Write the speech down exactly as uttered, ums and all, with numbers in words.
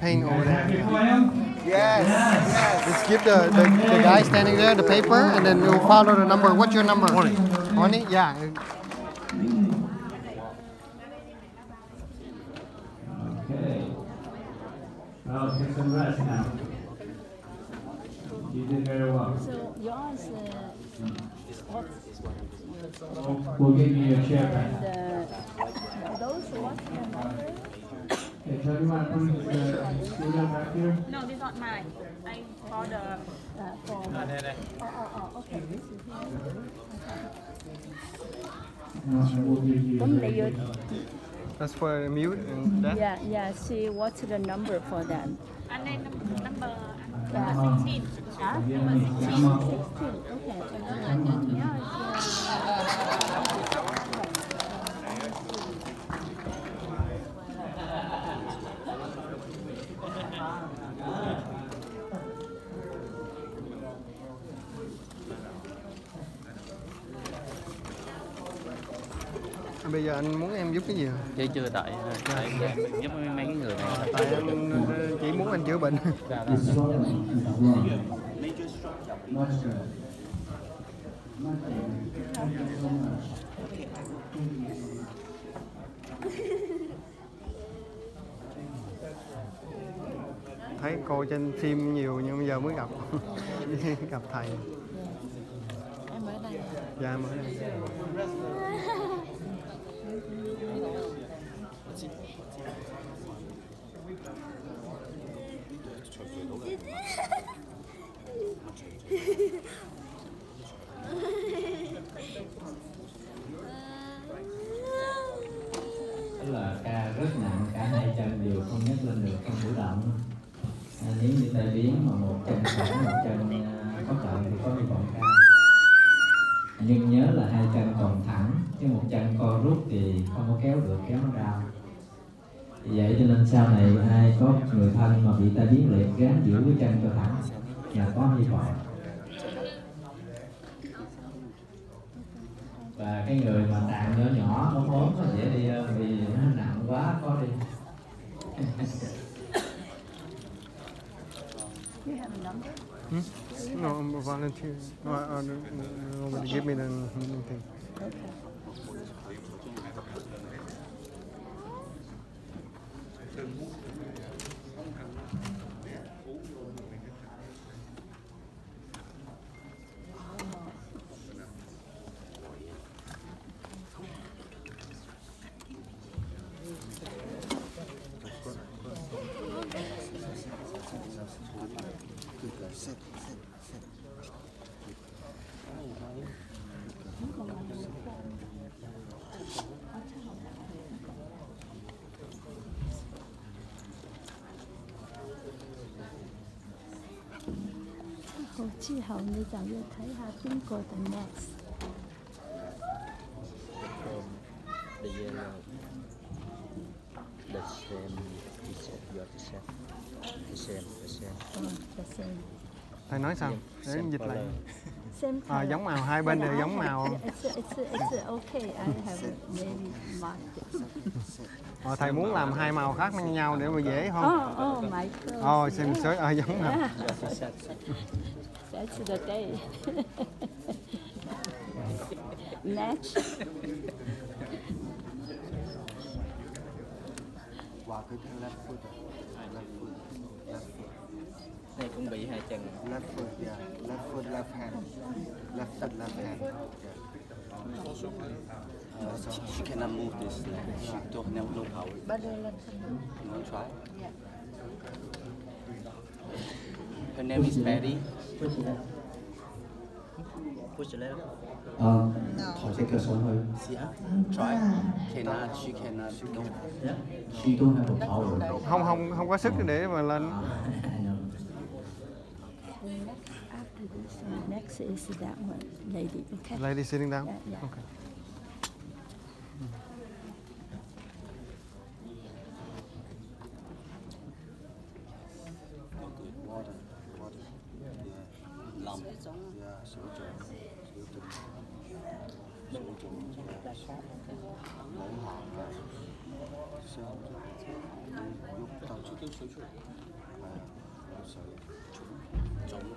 paint over there. Yes. Yes. Just give the, the, the guy standing there the paper, and then we'll follow the number. What's your number? twenty. twenty? Yeah. Okay. Well, take some rest now. You did very well. So yours, uh, what? We'll, we'll give you your chair back. And uh, those what's the number? Okay, so you want to put the scooter back here? No, this is not mine. I for the Uh, for no, no, no. Oh, oh, oh, okay. This is here. No, we'll give you One the- layer. That's for the mute and that. Yeah, yeah. See what's the number for that? And then num- number Yeah. uh, sixteen. Huh? Number sixteen. sixteen. Okay. Yeah, Bây giờ anh muốn em giúp cái gì? Chứ chưa tại tại em giúp mấy mấy cái người này. Tại em chỉ muốn anh chữa bệnh. Dạ, This is all right. It's all right. Much better. Much better. Thank you so much. Thấy cô trên phim nhiều nhưng bây giờ mới gặp gặp thầy. em ở đây. Dạ em ở đây. Tức là ca rất nặng, cả hai chân đều không nhấc lên được, không cử động. À, nếu như tai biến mà một chân khỏe, một chân à, có động thì có hy vọng cao. Nhưng nhớ là hai chân còn thẳng, chứ một chân co rút thì không có kéo được, kéo nó đau. Vì vậy cho nên sau này ai có người thân mà bị tai biến liệt gắng giữ cái chân cho thẳng là có hy vọng. Và cái người mà tạng nhỏ nhỏ nó ốm nó dễ đi hơn vì nó nặng quá khó đi. You have a number? Hmm? No, I'm a volunteer. No, I, I don't, nobody give me the thing. Okay. Hồ Chí Hậu你就要睇下邊個 the next。 The yellow, the same, the same, your the same, the same, the same. Oh, the same. Thầy nói sao? Để em dịch lại. Same À, giống màu, hai bên đều giống màu. It's, it's, it's okay. I have maybe marked. Ờ, thầy muốn làm hai màu khác với nhau để mà dễ không? Oh, oh my God. Ồ, xem sới, ờ, giống nào. That's the day. Match. Qua cái left foot, left foot, left foot, Này cũng bị hai chân. left foot, yeah, left foot, left hand, left foot, left hand. Uh, she, she cannot move this leg. She don't know, know how. But the left hand. You want to try? Yeah. Her name is Patty. Push left. Ờ, thổi cái cơ số hơi. See her? Try. Cannot. She cannot. She don't. Yeah. She don't have a power. Không không không có sức để mà lên. I know. After this, uh, next is that one, lady. Okay. Lady sitting down. Yeah, yeah. Okay. Water, water. Yeah. Lump. Yeah, sữa trùng, sữa trùng, sữa trùng, lỗ họng, sữa giúp tao chút. so sure. Uh, I'm sorry. Chấm.